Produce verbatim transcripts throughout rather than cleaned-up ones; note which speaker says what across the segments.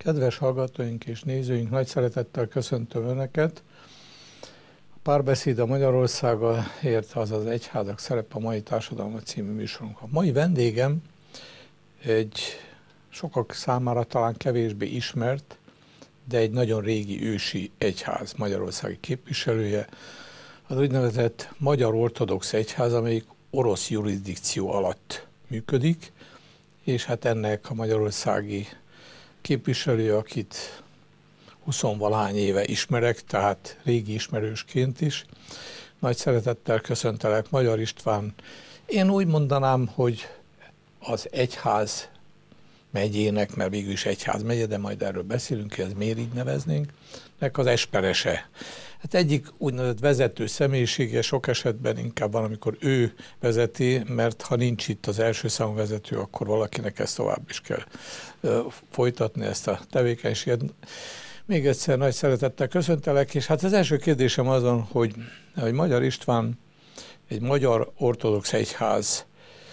Speaker 1: Kedves hallgatóink és nézőink, nagy szeretettel köszöntöm Önöket. A Párbeszéd a Magyarországgal ért, azaz Egyházak szerepe a mai társadalom című műsorunk. A mai vendégem egy sokak számára talán kevésbé ismert, de egy nagyon régi ősi egyház magyarországi képviselője, az úgynevezett Magyar Ortodox Egyház, amelyik orosz jurisdikció alatt működik, és hát ennek a magyarországi képviselő, akit huszonvalahány éve ismerek, tehát régi ismerősként is. Nagy szeretettel köszöntelek, Magyar István. Én úgy mondanám, hogy az egyház megyének, mert végül is egyház megye, de majd erről beszélünk, hogy ez miért így neveznénk, nek az esperese. Hát egyik úgynevezett vezető személyisége, sok esetben inkább van, amikor ő vezeti, mert ha nincs itt az első számú vezető, akkor valakinek ezt tovább is kell uh, folytatni, ezt a tevékenységet. Még egyszer nagy szeretettel köszöntelek, és hát az első kérdésem azon, hogy, hogy Magyar István egy magyar ortodox egyházba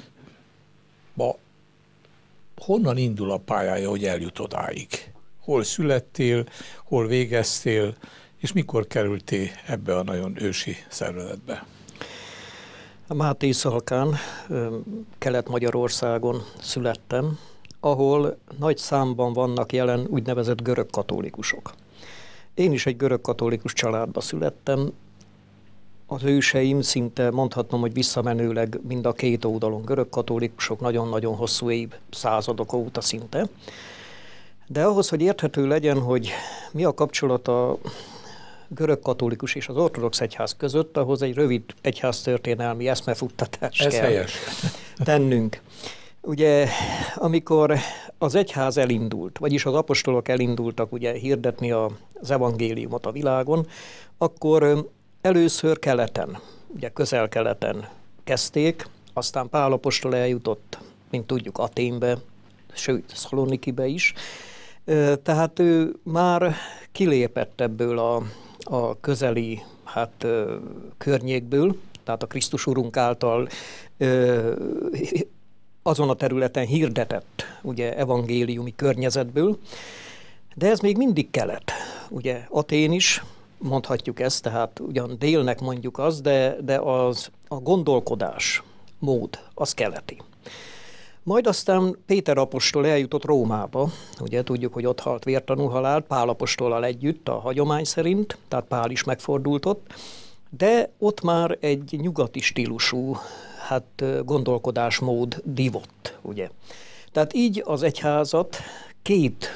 Speaker 1: honnan indul a pályája, hogy eljut odáig? Hol születtél, hol végeztél, és mikor kerültél ebbe a nagyon ősi szervezetbe?
Speaker 2: A Máté Szalkán, Kelet-Magyarországon születtem, ahol nagy számban vannak jelen úgynevezett görög katolikusok. Én is egy görög katolikus családba születtem. Az őseim szinte mondhatnom, hogy visszamenőleg mind a két oldalon görög katolikusok, nagyon-nagyon hosszú év, századok óta szinte. De ahhoz, hogy érthető legyen, hogy mi a kapcsolat a görög katolikus és az ortodox egyház között, ahhoz egy rövid egyháztörténelmi eszmefuttatást
Speaker 1: Ez
Speaker 2: kell
Speaker 1: helyes.
Speaker 2: tennünk. Ugye, amikor az egyház elindult, vagyis az apostolok elindultak ugye hirdetni az evangéliumot a világon, akkor először keleten, ugye közel-keleten kezdték, aztán Pál apostol eljutott, mint tudjuk, Athénbe, sőt, Szalonikibe is. Tehát ő már kilépett ebből a, a közeli hát, környékből, tehát a Krisztus Urunk által azon a területen hirdetett ugye, evangéliumi környezetből, de ez még mindig kelet. Ugye Atén is, mondhatjuk ezt, tehát ugyan délnek mondjuk az, de, de az, a gondolkodás mód az keleti. Majd aztán Péter apostol eljutott Rómába, ugye tudjuk, hogy ott halt vértanú halált, Pál apostollal együtt a hagyomány szerint, tehát Pál is megfordult ott, de ott már egy nyugati stílusú hát, gondolkodásmód divott, ugye. Tehát így az egyházat két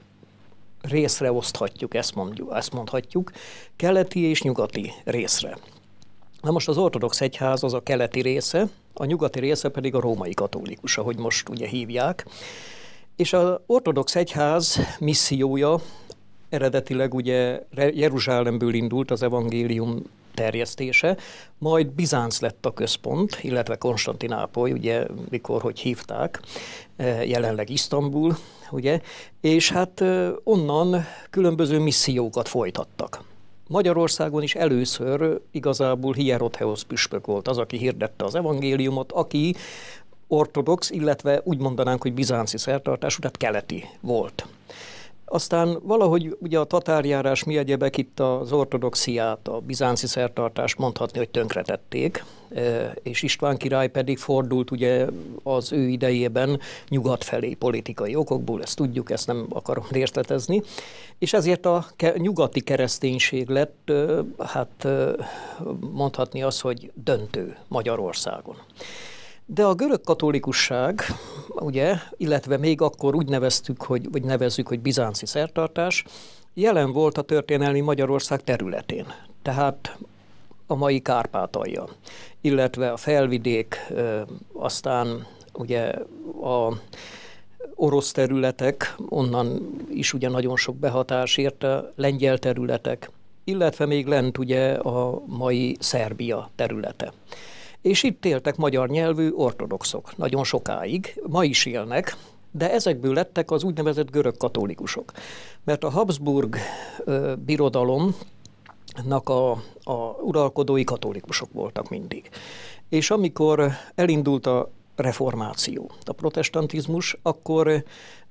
Speaker 2: részre oszthatjuk, ezt, mondjuk, ezt mondhatjuk, keleti és nyugati részre. Na most az ortodox egyház az a keleti része, a nyugati része pedig a római katolikus, ahogy most ugye hívják. És az ortodox egyház missziója eredetileg ugye Jeruzsálemből indult az evangélium terjesztése, majd Bizánc lett a központ, illetve Konstantinápoly, ugye mikor, hogy hívták, jelenleg Isztambul, ugye, és hát onnan különböző missziókat folytattak. Magyarországon is először igazából Hierotheos püspök volt az, aki hirdette az evangéliumot, aki ortodox, illetve úgy mondanánk, hogy bizánci szertartású, tehát keleti volt. Aztán valahogy ugye a tatárjárás mi egyebek itt az ortodoxiát, a bizánci szertartást mondhatni, hogy tönkretették, és István király pedig fordult ugye az ő idejében nyugat felé politikai okokból, ezt tudjuk, ezt nem akarom részletezni, és ezért a nyugati kereszténység lett, hát mondhatni az, hogy döntő Magyarországon. De a görög katolikusság, ugye, illetve még akkor úgy neveztük, hogy, vagy nevezzük, hogy bizánci szertartás, jelen volt a történelmi Magyarország területén. Tehát a mai Kárpátalja, illetve a felvidék, aztán ugye a orosz területek, onnan is ugye nagyon sok behatás érte, lengyel területek, illetve még lent ugye a mai Szerbia területe. És itt éltek magyar nyelvű ortodoxok nagyon sokáig, ma is élnek, de ezekből lettek az úgynevezett görög katolikusok. Mert a Habsburg ö, birodalomnak a, a uralkodói katolikusok voltak mindig. És amikor elindult a reformáció, a protestantizmus, akkor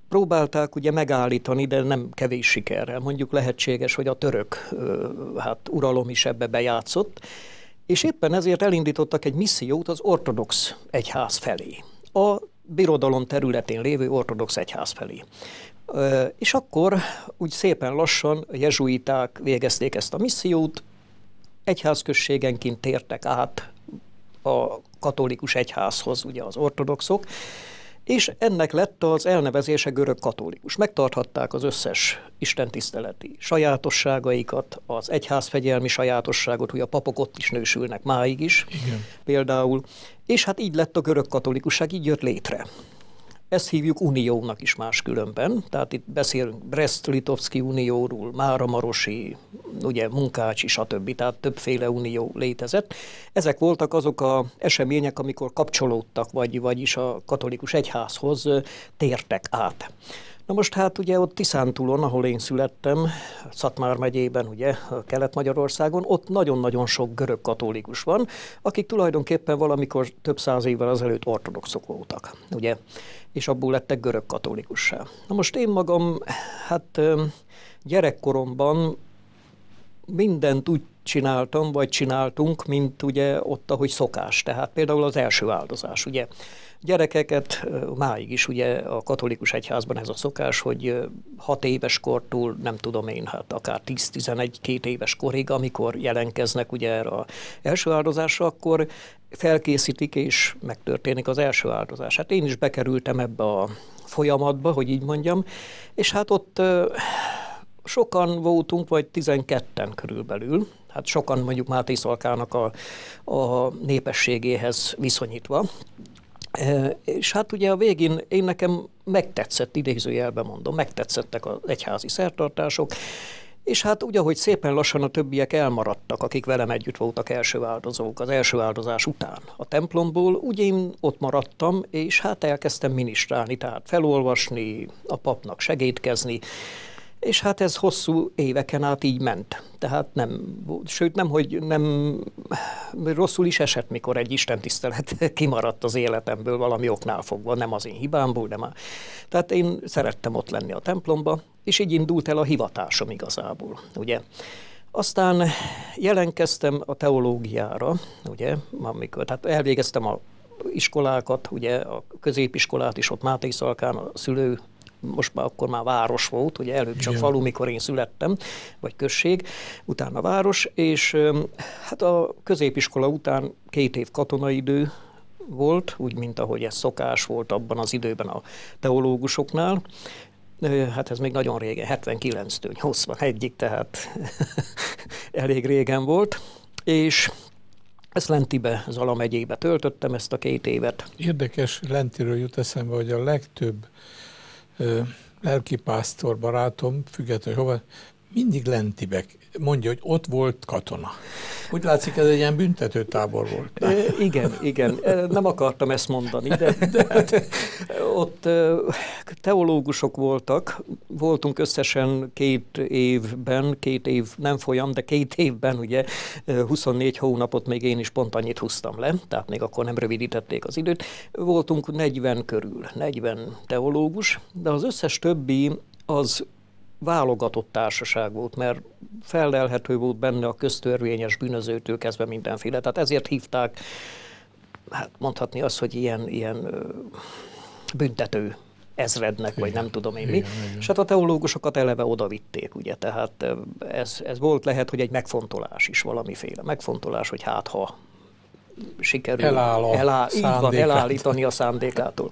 Speaker 2: próbálták ugye megállítani, de nem kevés sikerrel. Mondjuk lehetséges, hogy a török hát, uralom is ebbe bejátszott, és éppen ezért elindítottak egy missziót az ortodox egyház felé. A birodalom területén lévő ortodox egyház felé. És akkor úgy szépen lassan a jezsuiták végezték ezt a missziót, egyházközségenként tértek át a katolikus egyházhoz, ugye az ortodoxok, és ennek lett az elnevezése görög katolikus. Megtarthatták az összes istentiszteleti sajátosságaikat, az egyházfegyelmi sajátosságot, hogy a papok ott is nősülnek máig is, igen. Például, és hát így lett a görög katolikusság, így jött létre. Ezt hívjuk uniónak is máskülönben, tehát itt beszélünk Brest-Litovszki unióról, Máramarosi, ugye Munkácsi, stb. Tehát többféle unió létezett. Ezek voltak azok az események, amikor kapcsolódtak, vagy, vagyis a katolikus egyházhoz tértek át. Na most hát ugye ott Tiszántúlon, ahol én születtem, Szatmár megyében, ugye, Kelet-Magyarországon, ott nagyon-nagyon sok görög katolikus van, akik tulajdonképpen valamikor több száz évvel azelőtt ortodoxok voltak, ugye, és abból lettek görög katolikussá. Na most én magam, hát gyerekkoromban mindent úgy csináltam, vagy csináltunk, mint ugye ott, ahogy szokás. Tehát például az első áldozás, ugye. Gyerekeket máig is ugye a katolikus egyházban ez a szokás, hogy hat éves kortól, nem tudom én, hát akár tíz-tizenegy-két éves korig, amikor jelentkeznek ugye erre az első áldozásra, akkor felkészítik és megtörténik az első áldozás. Hát én is bekerültem ebbe a folyamatba, hogy így mondjam, és hát ott sokan voltunk, vagy tizenketten körülbelül, hát sokan mondjuk Máté Szalkának a, a népességéhez viszonyítva. E, és hát ugye a végén én nekem megtetszett, idézőjelben mondom, megtetszettek az egyházi szertartások, és hát úgy, ahogy szépen lassan a többiek elmaradtak, akik velem együtt voltak első áldozók az első áldozás után a templomból, úgy én ott maradtam, és hát elkezdtem minisztrálni, tehát felolvasni, a papnak segédkezni, és hát ez hosszú éveken át így ment. Tehát nem, sőt nem, hogy nem rosszul is esett, mikor egy istentisztelet kimaradt az életemből valami oknál fogva, nem az én hibámból, de már. Tehát én szerettem ott lenni a templomba, és így indult el a hivatásom igazából, ugye. Aztán jelentkeztem a teológiára, ugye, amikor, tehát elvégeztem a iskolákat, ugye a középiskolát is ott Máté Szalkán, a szülő, most már akkor már város volt, ugye előbb csak igen. Falu, mikor én születtem, vagy község, utána város, és hát a középiskola után két év katonaidő volt, úgy, mint ahogy ez szokás volt abban az időben a teológusoknál. Hát ez még nagyon régen, hetvenkilenctől nyolcvanegyig, tehát elég régen volt, és ezt Lentibe, Zala megyébe töltöttem ezt a két évet.
Speaker 1: Érdekes, Lentiről jut eszembe, hogy a legtöbb lelkipásztor barátom, függetlenül hova, mindig Lentibe mondja, hogy ott volt katona. Úgy látszik, ez egy ilyen büntetőtábor volt.
Speaker 2: E, igen, igen. Nem akartam ezt mondani, de, de ott teológusok voltak. Voltunk összesen két évben, két év nem folyam, de két évben, ugye huszonnégy hónapot még én is pont annyit húztam le, tehát még akkor nem rövidítették az időt. Voltunk negyven körül, negyven teológus, de az összes többi az válogatott társaság volt, mert fellelhető volt benne a köztörvényes bűnözőtől kezdve mindenféle. Tehát ezért hívták, hát mondhatni azt, hogy ilyen, ilyen büntető ezrednek, igen, vagy nem tudom én igen, mi. Igen. És hát a teológusokat eleve oda vitték, ugye, tehát ez, ez volt lehet, hogy egy megfontolás is, valamiféle megfontolás, hogy hát ha sikerül
Speaker 1: Eláll a
Speaker 2: elá, így van, elállítani a szándékától.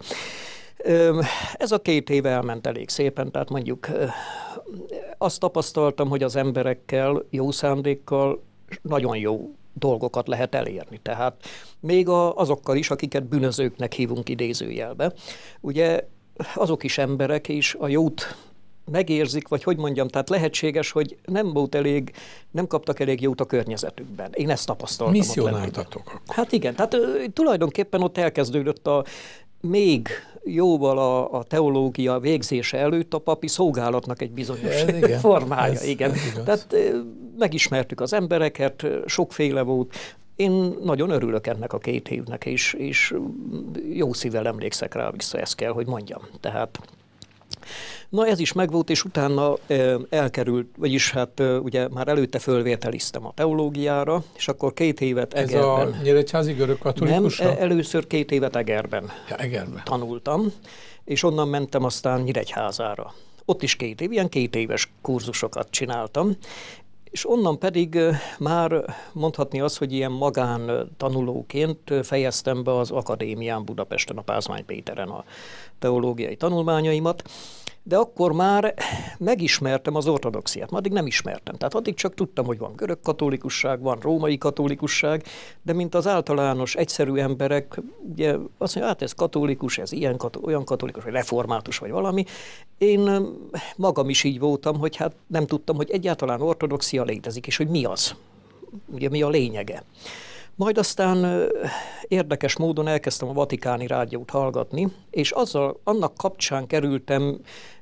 Speaker 2: Ez a két év elment elég szépen, tehát mondjuk azt tapasztaltam, hogy az emberekkel, jó szándékkal nagyon jó dolgokat lehet elérni. Tehát még azokkal is, akiket bűnözőknek hívunk idézőjelbe, ugye azok is emberek, és a jót megérzik, vagy hogy mondjam, tehát lehetséges, hogy nem volt elég, nem kaptak elég jót a környezetükben. Én ezt tapasztaltam.
Speaker 1: Misszionáltatok.
Speaker 2: Hát igen, tehát tulajdonképpen ott elkezdődött a még jóval a, a teológia végzése előtt a papi szolgálatnak egy bizonyos ez, igen, formája. Ez, igen. Ez Tehát megismertük az embereket, sokféle volt. Én nagyon örülök ennek a két évnek, és, és jó szívvel emlékszek rá vissza, ezt kell, hogy mondjam. Tehát Na ez is megvolt, és utána elkerült, vagyis hát ugye már előtte fölvételiztem a teológiára, és akkor két évet Egerben.
Speaker 1: Ez a nyíregyházi görög katolikusra?
Speaker 2: Nem, először két évet Egerben,
Speaker 1: ja, Egerben
Speaker 2: tanultam, és onnan mentem aztán Nyíregyházára. Ott is két év, ilyen két éves kurzusokat csináltam, és onnan pedig már mondhatni azt, hogy ilyen magán tanulóként fejeztem be az akadémián Budapesten, a Pázmány Péteren a teológiai tanulmányaimat, de akkor már megismertem az ortodoxiát, addig nem ismertem. Tehát addig csak tudtam, hogy van görög katolikusság, van római katolikusság, de mint az általános, egyszerű emberek, ugye azt mondja, hát ez katolikus, ez ilyen, olyan katolikus, vagy református, vagy valami. Én magam is így voltam, hogy hát nem tudtam, hogy egyáltalán ortodoxia létezik, és hogy mi az, ugye mi a lényege. Majd aztán érdekes módon elkezdtem a Vatikáni rádiót hallgatni, és azzal, annak kapcsán kerültem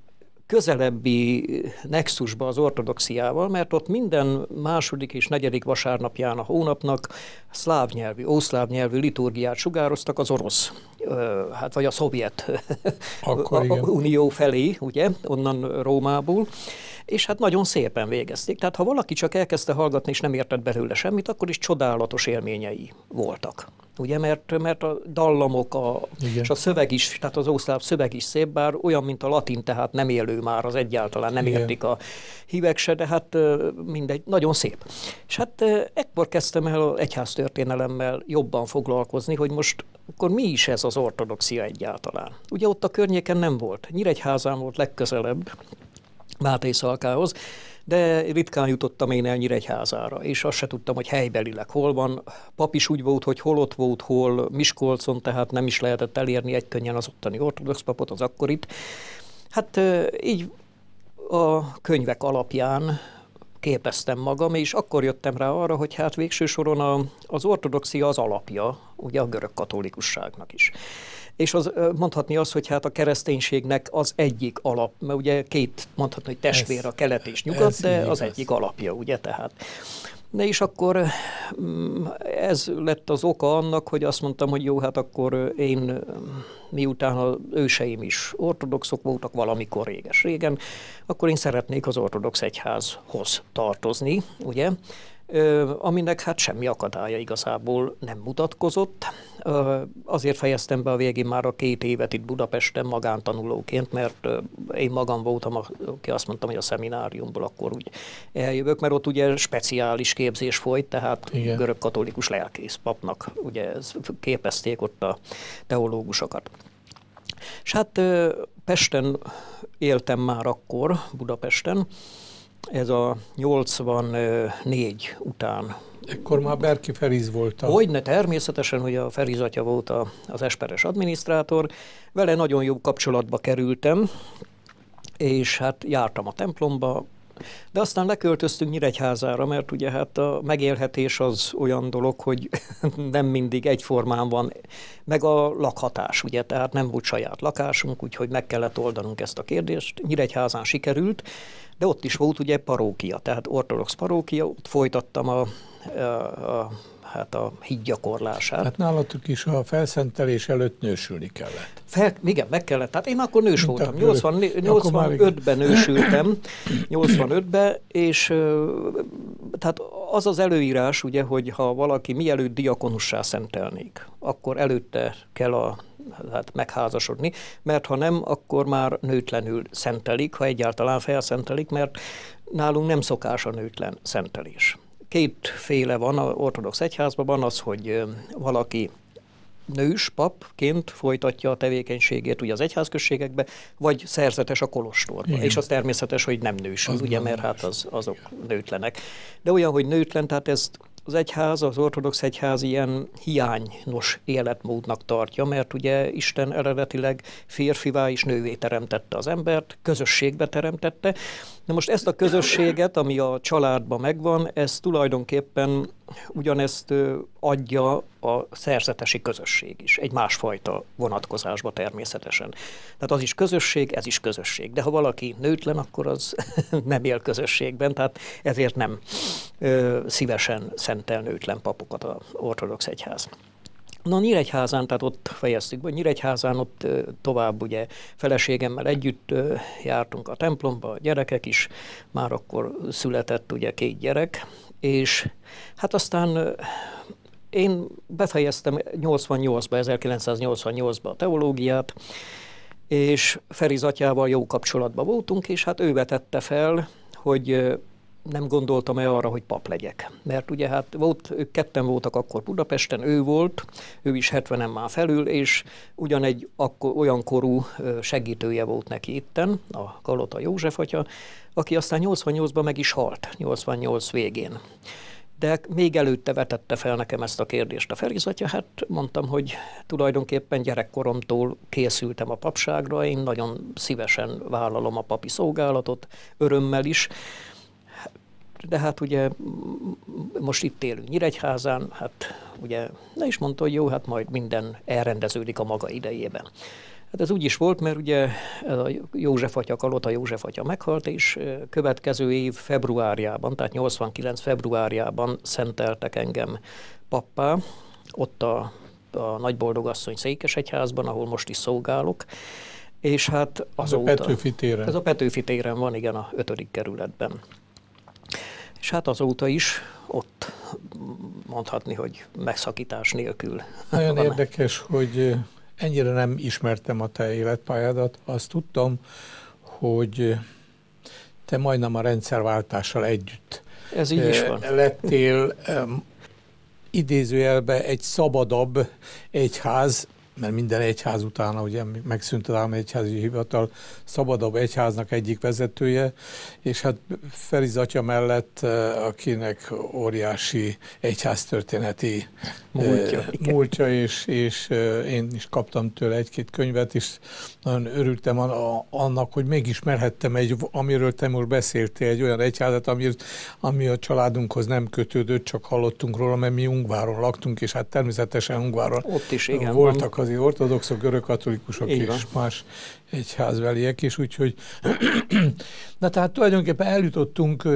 Speaker 2: közelebbi nexusba az ortodoxiával, mert ott minden második és negyedik vasárnapján a hónapnak szláv nyelvű, ószláv nyelvű liturgiát sugároztak az orosz, hát vagy a szovjet
Speaker 1: Akkor,
Speaker 2: unió felé, ugye, onnan Rómából, és hát nagyon szépen végezték. Tehát ha valaki csak elkezdte hallgatni, és nem értett belőle semmit, akkor is csodálatos élményei voltak. Ugye, mert, mert a dallamok a, és a szöveg is, tehát az ószláv szöveg is szép, bár olyan, mint a latin, tehát nem élő már, az egyáltalán nem Igen. értik a hívek se, de hát mindegy, nagyon szép. És hát ekkor kezdtem el az egyháztörténelemmel jobban foglalkozni, hogy most akkor mi is ez az ortodoxia egyáltalán. Ugye ott a környéken nem volt. Nyíregyházán volt legközelebb, Máté Szalkához, de ritkán jutottam én el Nyíregyházára, és azt se tudtam, hogy helybelileg hol van. Pap is úgy volt, hogy hol ott volt, hol Miskolcon, tehát nem is lehetett elérni egykönnyen az ottani ortodox papot, az akkorit. Hát így a könyvek alapján képeztem magam, és akkor jöttem rá arra, hogy hát végső soron a, az ortodoxia az alapja, ugye a görög katolikusságnak is. És az, mondhatni azt, hogy hát a kereszténységnek az egyik alap, mert ugye két, mondhatni, hogy testvér a kelet és nyugat, de az egyik alapja, ugye, tehát. De és akkor ez lett az oka annak, hogy azt mondtam, hogy jó, hát akkor én, miután az őseim is ortodoxok voltak valamikor réges-régen, akkor én szeretnék az ortodox egyházhoz tartozni, ugye, aminek hát semmi akadálya igazából nem mutatkozott. Azért fejeztem be a végén már a két évet itt Budapesten magántanulóként, mert én magam voltam, aki azt mondtam, hogy a szemináriumból akkor úgy eljövök, mert ott ugye speciális képzés folyt, tehát Igen. görög katolikus lelkész papnak ugye képezték ott a teológusokat. És hát Pesten éltem már akkor, Budapesten, ez a nyolcvannégy után.
Speaker 1: Ekkor már Berki Feriz volt a...
Speaker 2: Hogyne, természetesen, hogy a Feriz atya volt a, az esperes adminisztrátor. Vele nagyon jó kapcsolatba kerültem, és hát jártam a templomba, de aztán leköltöztünk Nyíregyházára, mert ugye hát a megélhetés az olyan dolog, hogy nem mindig egyformán van, meg a lakhatás, ugye, tehát nem volt saját lakásunk, úgyhogy meg kellett oldanunk ezt a kérdést. Nyíregyházán sikerült, de ott is volt ugye parókia, tehát ortodox parókia, ott folytattam a, a, a, hát a hídgyakorlását.
Speaker 1: Hát nálatok is a felszentelés előtt nősülni kellett.
Speaker 2: Fel, igen, meg kellett. Tehát én akkor nős Mint voltam. nyolcvanötben nősültem, nyolcvanötben, és tehát az az előírás, ugye, hogy ha valaki mielőtt diakonussá szentelnék, akkor előtte kell a hát megházasodni, mert ha nem, akkor már nőtlenül szentelik, ha egyáltalán felszentelik, mert nálunk nem szokás a nőtlen szentelés. Kétféle van az ortodox egyházban, van az, hogy valaki nős papként folytatja a tevékenységét ugye az egyházközségekbe, vagy szerzetes a kolostorban. Igen. És az természetes, hogy nem nős, az ugye, mert hát az, azok Igen. nőtlenek. De olyan, hogy nőtlen, tehát ezt az egyház, az ortodox egyház ilyen hiányos életmódnak tartja, mert ugye Isten eredetileg férfivá és nővé teremtette az embert, közösségbe teremtette. Na most ezt a közösséget, ami a családban megvan, ez tulajdonképpen ugyanezt adja a szerzetesi közösség is, egy másfajta vonatkozásba természetesen. Tehát az is közösség, ez is közösség. De ha valaki nőtlen, akkor az nem él közösségben, tehát ezért nem ö, szívesen szentel nőtlen papokat az ortodox egyház. Na, Nyíregyházán, tehát ott fejeztük be, Nyíregyházán ott tovább ugye feleségemmel együtt jártunk a templomba, a gyerekek is, már akkor született ugye két gyerek, és hát aztán én befejeztem nyolcvannyolcban, ezerkilencszáznyolcvannyolcban a teológiát, és Feriz atyával jó kapcsolatban voltunk, és hát ő vetette fel, hogy nem gondoltam-e arra, hogy pap legyek. Mert ugye hát volt, ők ketten voltak akkor Budapesten, ő volt, ő is hetvenen már felül, és ugyanegy akkor, olyan korú segítője volt neki itten, a Kalota József atya, aki aztán nyolcvannyolcban meg is halt, nyolcvannyolc végén. De még előtte vetette fel nekem ezt a kérdést a Feriz atya, hát mondtam, hogy tulajdonképpen gyerekkoromtól készültem a papságra, én nagyon szívesen vállalom a papi szolgálatot, örömmel is, de hát ugye most itt élünk Nyíregyházán, hát ugye ne is mondta, hogy jó, hát majd minden elrendeződik a maga idejében. Hát ez úgy is volt, mert ugye a József atya, Kalota József atya meghalt, és következő év februárjában, tehát nyolcvankilenc februárjában szenteltek engem pappá, ott a, a Nagyboldogasszony Székesegyházban, ahol most is szolgálok, és hát azóta...
Speaker 1: Ez a Petőfi téren.
Speaker 2: Ez a Petőfi téren van, igen, a ötödik kerületben. És hát azóta is ott mondhatni, hogy megszakítás nélkül.
Speaker 1: Nagyon
Speaker 2: van.
Speaker 1: Érdekes, hogy ennyire nem ismertem a te életpályádat. Azt tudtam, hogy te majdnem a rendszerváltással együtt
Speaker 2: Ez így is van.
Speaker 1: lettél um, idézőjelben egy szabadabb egyház, mert minden egyház utána ugye megszűnt az állam egyházi hivatal, szabadabb egyháznak egyik vezetője, és hát Feriz atya mellett, akinek óriási egyháztörténeti
Speaker 2: múltja,
Speaker 1: múltja és, és én is kaptam tőle egy-két könyvet, és nagyon örültem annak, hogy megismerhettem egy, amiről te most beszéltél, egy olyan egyházat, ami, ami a családunkhoz nem kötődött, csak hallottunk róla, mert mi Ungváron laktunk, és hát természetesen Ungváron
Speaker 2: ott is, igen,
Speaker 1: voltak azért ortodoxok, görögkatolikusok és
Speaker 2: van.
Speaker 1: más egyházveliek is, úgyhogy na tehát tulajdonképpen eljutottunk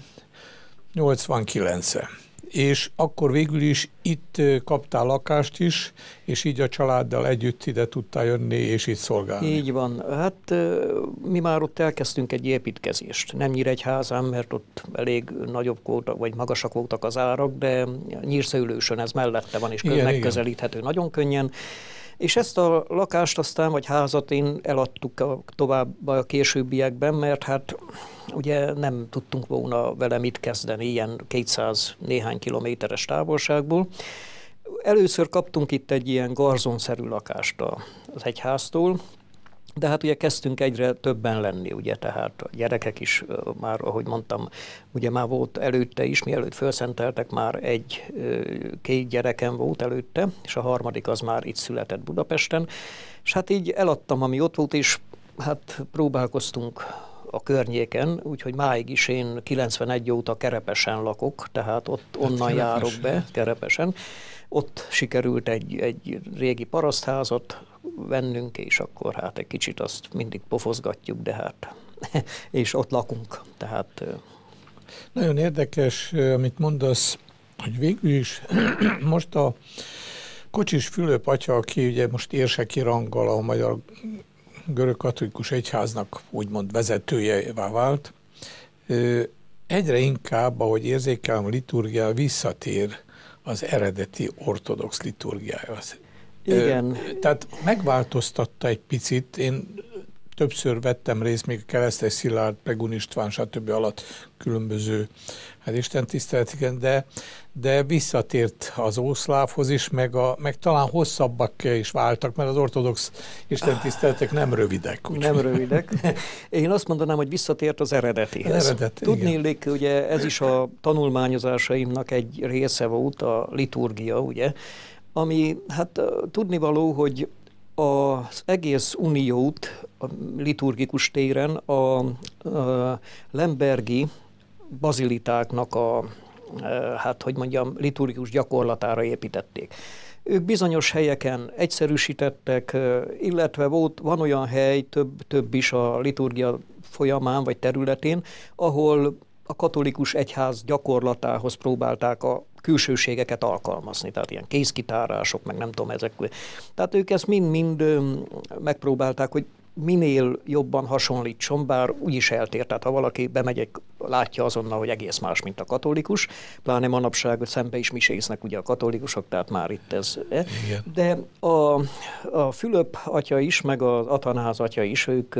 Speaker 1: nyolcvankilencre, és akkor végül is itt kaptál lakást is, és így a családdal együtt ide tudtál jönni, és itt szolgálni.
Speaker 2: Így van. Hát mi már ott elkezdtünk egy építkezést. Nem Nyíregyházán, mert ott elég nagyobb voltak, vagy magasak voltak az árak, de Nyírszőlősön ez mellette van, és igen, megközelíthető igen. nagyon könnyen. És ezt a lakást aztán, vagy házat én eladtuk a, tovább a későbbiekben, mert hát ugye nem tudtunk volna vele mit kezdeni ilyen kétszáz néhány kilométeres távolságból. Először kaptunk itt egy ilyen garzonszerű lakást az egyháztól, de hát ugye kezdtünk egyre többen lenni, ugye, tehát a gyerekek is már, ahogy mondtam, ugye már volt előtte is, mielőtt felszenteltek, már egy, két gyerekem volt előtte, és a harmadik az már itt született Budapesten, és hát így eladtam, ami ott volt, és hát próbálkoztunk a környéken, úgyhogy máig is én kilencvenegy óta Kerepesen lakok, tehát ott onnan hát járok be, Kerepesen. Ott sikerült egy, egy régi parasztházat vennünk, és akkor hát egy kicsit azt mindig pofozgatjuk, de hát, és ott lakunk. Tehát,
Speaker 1: nagyon érdekes, amit mondasz, hogy végül is most a Kocsis Fülöp atya, aki ugye most érseki ranggal a Magyar Görögkatolikus Egyháznak úgymond vezetőjével vált, egyre inkább, ahogy érzékelem, a liturgia visszatér az eredeti ortodox liturgiához.
Speaker 2: Igen.
Speaker 1: Tehát megváltoztatta egy picit, én többször vettem részt, még Keresztes Szilárd, Pregun István, stb. Alatt különböző hát istentiszteletiken, de, de visszatért az ószlávhoz is, meg, a, meg talán hosszabbak is váltak, mert az ortodox istentiszteletek nem rövidek.
Speaker 2: Úgy. Nem rövidek. Én azt mondanám, hogy visszatért az eredetihez.
Speaker 1: Eredet,
Speaker 2: tudnélik, ugye ez is a tanulmányozásaimnak egy része volt, a liturgia, ugye, ami hát tudnivaló, hogy az egész uniót a liturgikus téren a, a lembergi bazilitáknak a, hát hogy mondjam, liturgikus gyakorlatára építették. Ők bizonyos helyeken egyszerűsítettek, illetve volt, van olyan hely, több, több is a liturgia folyamán vagy területén, ahol a katolikus egyház gyakorlatához próbálták a külsőségeket alkalmazni, tehát ilyen kézkitárások, meg nem tudom, ezek. Tehát ők ezt mind-mind megpróbálták, hogy minél jobban hasonlítson, bár úgyis eltér. Tehát ha valaki bemegy, látja azonnal, hogy egész más, mint a katolikus, pláne manapság szembe is miséznek ugye a katolikusok, tehát már itt ez.
Speaker 1: Igen.
Speaker 2: De a, a Fülöp atya is, meg az Athanáz atya is, ők,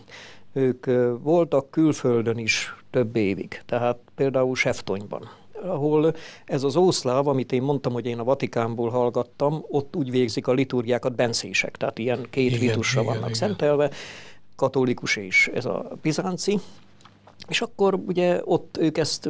Speaker 2: ők voltak külföldön is több évig. Tehát például Seftonyban, ahol ez az ószláv, amit én mondtam, hogy én a Vatikánból hallgattam, ott úgy végzik a liturgiákat bencések, tehát ilyen két
Speaker 1: igen,
Speaker 2: ritusra
Speaker 1: igen,
Speaker 2: vannak
Speaker 1: igen.
Speaker 2: szentelve, katolikus és ez a bizánci, és akkor ugye ott ők ezt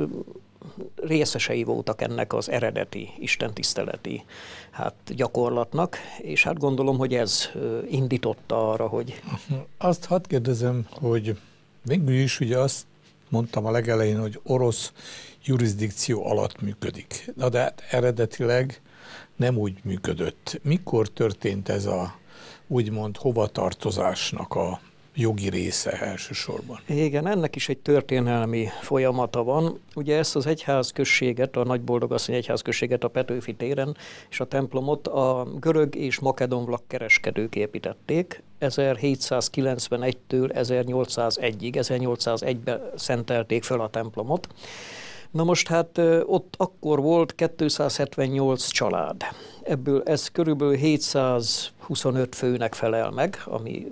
Speaker 2: részesei voltak ennek az eredeti istentiszteleti hát, gyakorlatnak, és hát gondolom, hogy ez indította arra, hogy...
Speaker 1: Azt hadd kérdezem, hogy végül is ugye azt mondtam a legelején, hogy orosz jurisdikció alatt működik. Na de hát eredetileg nem úgy működött. Mikor történt ez a úgymond hovatartozásnak a jogi része elsősorban?
Speaker 2: Igen, ennek is egy történelmi folyamata van. Ugye ezt az egyházközséget, a Nagyboldogasszony egyházközséget a Petőfi téren és a templomot a görög és makedon vlakkereskedők építették. ezerhétszázkilencvenegytől ezernyolcszázegyig, ezernyolcszázegyben szentelték föl a templomot. Na most hát ott akkor volt kétszázhetvennyolc család. Ebből ez körülbelül hétszázhuszonöt főnek felel meg, ami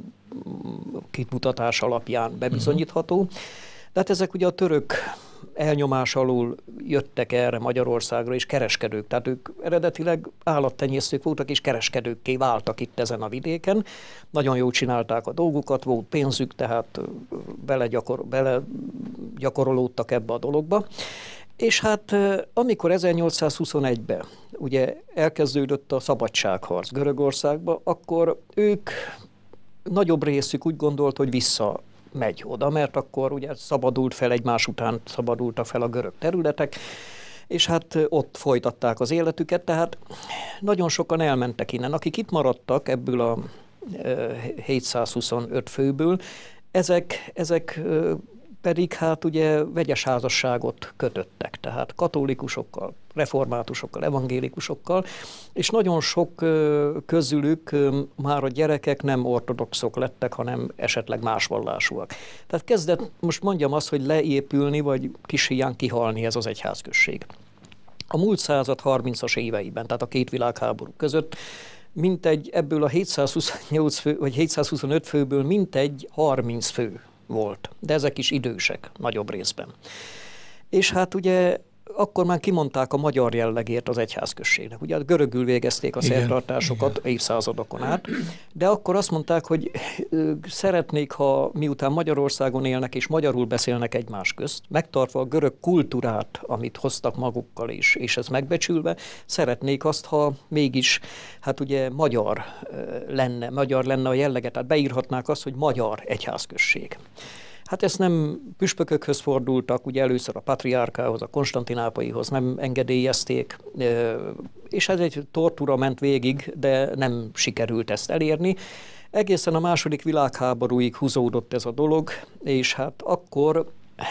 Speaker 2: kimutatás alapján bebizonyítható. De hát ezek ugye a török elnyomás alól jöttek erre Magyarországra, és kereskedők. Tehát ők eredetileg állattenyésztők voltak, és kereskedőkké váltak itt ezen a vidéken. Nagyon jól csinálták a dolgukat, volt pénzük, tehát bele, gyakor, bele gyakorolódtak ebbe a dologba. És hát amikor ezernyolcszázhuszonegyben ugye elkezdődött a szabadságharc Görögországba, akkor ők nagyobb részük úgy gondolt, hogy vissza megy oda, mert akkor ugye szabadult fel, egymás után szabadultak fel a görög területek, és hát ott folytatták az életüket, tehát nagyon sokan elmentek innen. Akik itt maradtak ebből a hétszázhuszonöt főből, ezek, ezek pedig hát ugye vegyes házasságot kötöttek, tehát katolikusokkal, reformátusokkal, evangélikusokkal, és nagyon sok közülük már a gyerekek nem ortodoxok lettek, hanem esetleg más vallásúak. Tehát kezdett, most mondjam azt, hogy leépülni, vagy kis híján kihalni ez az egyházközség. A múlt század harmincas éveiben, tehát a két világháború között, mintegy ebből a hétszázhuszonnyolc fő, vagy hétszázhuszonöt főből mintegy harminc fő volt, de ezek is idősek, nagyobb részben. És hát ugye akkor már kimondták a magyar jellegét az egyházközségnek. Ugye görögül végezték a szertartásokat évszázadokon át, de akkor azt mondták, hogy szeretnék, ha miután Magyarországon élnek és magyarul beszélnek egymás közt, megtartva a görög kultúrát, amit hoztak magukkal is, és ez megbecsülve, szeretnék azt, ha mégis, hát ugye magyar lenne, magyar lenne a jellege, tehát beírhatnák azt, hogy magyar egyházközség. Hát ezt nem püspökökhöz fordultak, ugye először a patriárkához, a konstantinápolyihoz nem engedélyezték, és ez egy tortúra ment végig, de nem sikerült ezt elérni. Egészen a második világháborúig húzódott ez a dolog, és hát akkor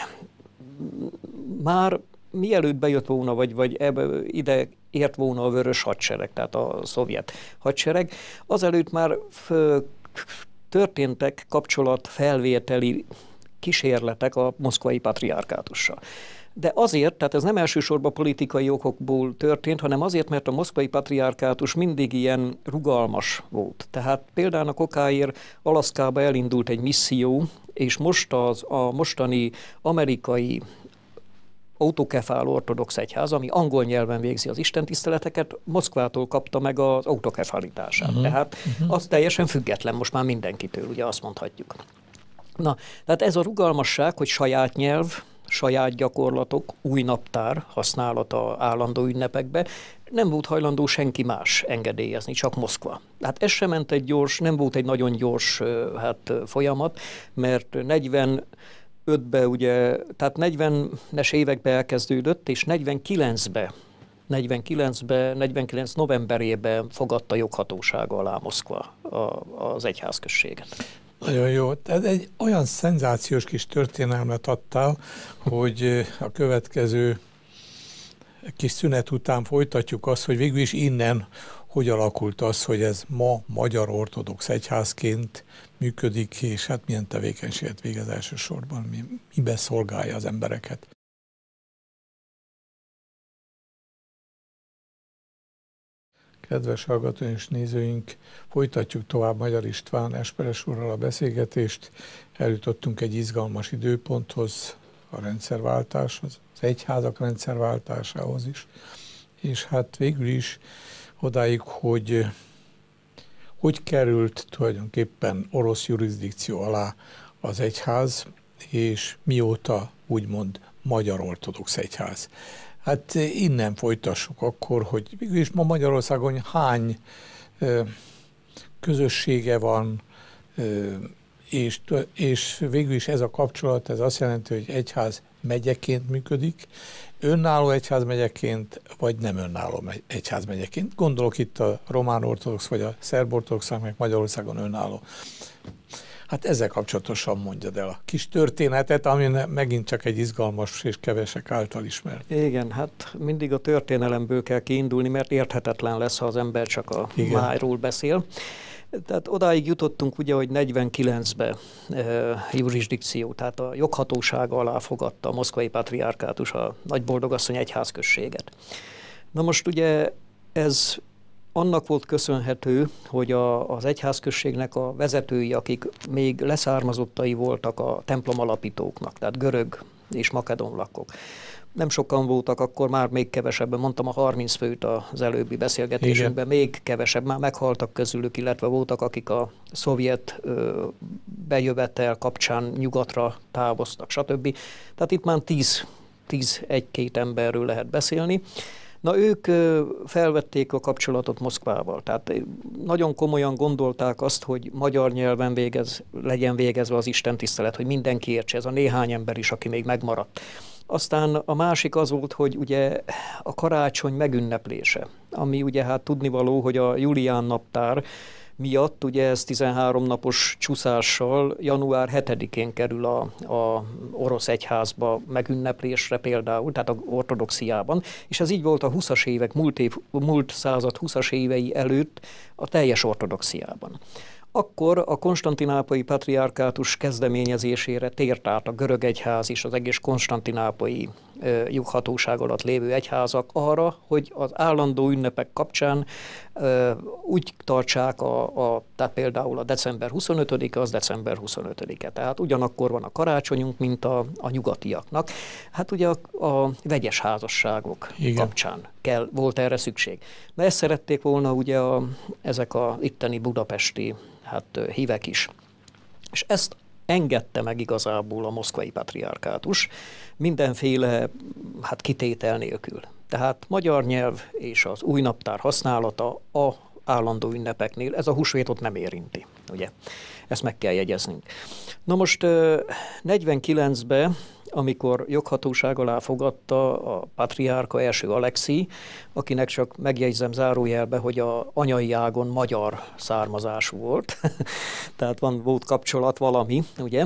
Speaker 2: már mielőtt bejött volna, vagy, vagy ebbe, ide ért volna a vörös hadsereg, tehát a szovjet hadsereg, azelőtt már történtek kapcsolatfelvételi kísérletek a moszkvai patriárkátussal. De azért, tehát ez nem elsősorban politikai okokból történt, hanem azért, mert a moszkvai patriárkátus mindig ilyen rugalmas volt. Tehát például okáért Alaszkába elindult egy misszió, és most az, a mostani amerikai autokefál ortodox egyház, ami angol nyelven végzi az istentiszteleteket, Moszkvától kapta meg az autokefalitását. Uh-huh. Tehát uh-huh. az teljesen független most már mindenkitől, ugye azt mondhatjuk. Na, tehát ez a rugalmasság, hogy saját nyelv, saját gyakorlatok, új naptár használata állandó ünnepekbe, nem volt hajlandó senki más engedélyezni, csak Moszkva. Hát ez sem ment egy gyors, nem volt egy nagyon gyors hát, folyamat, mert negyvenötben ugye, tehát negyvenes években elkezdődött, és negyvenkilencben, negyvenkilencben, negyvenkilenc novemberében fogadta joghatósága alá Moszkva az egyházközséget.
Speaker 1: Nagyon jó. Ez egy olyan szenzációs kis történelmet adtál, hogy a következő kis szünet után folytatjuk azt, hogy végül is innen hogy alakult az, hogy ez ma Magyar Ortodox Egyházként működik, és hát milyen tevékenységet végez elsősorban, mi, miben szolgálja az embereket. Kedves hallgatóink és nézőink, folytatjuk tovább Magyar István Esperes úrral a beszélgetést. Eljutottunk egy izgalmas időponthoz, a rendszerváltáshoz, az egyházak rendszerváltásához is, és hát végül is odáig, hogy hogy került tulajdonképpen orosz jurisdikció alá az egyház, és mióta úgymond Magyar Ortodox Egyház. Hát innen folytassuk akkor, hogy végül is ma Magyarországon hány ö, közössége van, ö, és, és végül is ez a kapcsolat, ez azt jelenti, hogy egyház megyeként működik, önálló egyházmegyeként, vagy nem önálló egyházmegyeként. Gondolok itt a román ortodox, vagy a szerb ortodox, meg Magyarországon önálló. Hát ezzel kapcsolatosan mondjad el a kis történetet, ami megint csak egy izgalmas és kevesek által ismert.
Speaker 2: Igen, hát mindig a történelemből kell kiindulni, mert érthetetlen lesz, ha az ember csak a Igen. májról beszél. Tehát odáig jutottunk ugye, hogy negyvenkilencben e, jurisdikció, tehát a joghatóság alá fogadta a moszkvai patriárkátus a Nagyboldogasszony egyházközséget. Na most ugye ez annak volt köszönhető, hogy a, az egyházközségnek a vezetői, akik még leszármazottai voltak a templom alapítóknak, tehát görög és makedon lakok. Nem sokan voltak, akkor már még kevesebben, mondtam a harminc főt az előbbi beszélgetésünkben, Igen. még kevesebb, már meghaltak közülük, illetve voltak, akik a szovjet ö, bejövetel kapcsán nyugatra távoztak, stb. Tehát itt már tíz, tíz egy-két emberről lehet beszélni. Na ők ö, felvették a kapcsolatot Moszkvával, tehát nagyon komolyan gondolták azt, hogy magyar nyelven végez, legyen végezve az istentisztelet, hogy mindenki értse, ez a néhány ember is, aki még megmaradt. Aztán a másik az volt, hogy ugye a karácsony megünneplése, ami ugye hát tudnivaló, hogy a Julián naptár miatt ugye ez tizenhárom napos csúszással január hetedikén kerül a, a orosz egyházba megünneplésre például, tehát a ortodoxiában, és ez így volt a huszas évek, múlt, év, múlt század huszas évei előtt a teljes ortodoxiában. Akkor a konstantinápolyi patriárkátus kezdeményezésére tért át a görög egyház és az egész konstantinápolyi e, joghatóság alatt lévő egyházak arra, hogy az állandó ünnepek kapcsán e, úgy tartsák, a, a, tehát például a december huszonötödike az december huszonötödike. Tehát ugyanakkor van a karácsonyunk, mint a, a nyugatiaknak. Hát ugye a, a vegyes házasságok Igen. kapcsán kell, volt erre szükség. De ezt szerették volna ugye a, ezek a itteni budapesti hát hívek is. És ezt engedte meg igazából a moszkvai patriárkátus mindenféle hát kitétel nélkül. Tehát magyar nyelv és az új naptár használata a állandó ünnepeknél, ez a húsvétot nem érinti, ugye? Ezt meg kell jegyeznünk. Na most negyvenkilencben, amikor joghatóság alá fogadta a patriárka első Alexij, akinek csak megjegyzem zárójelbe, hogy a anyai ágon magyar származású volt, tehát van, volt kapcsolat valami, ugye,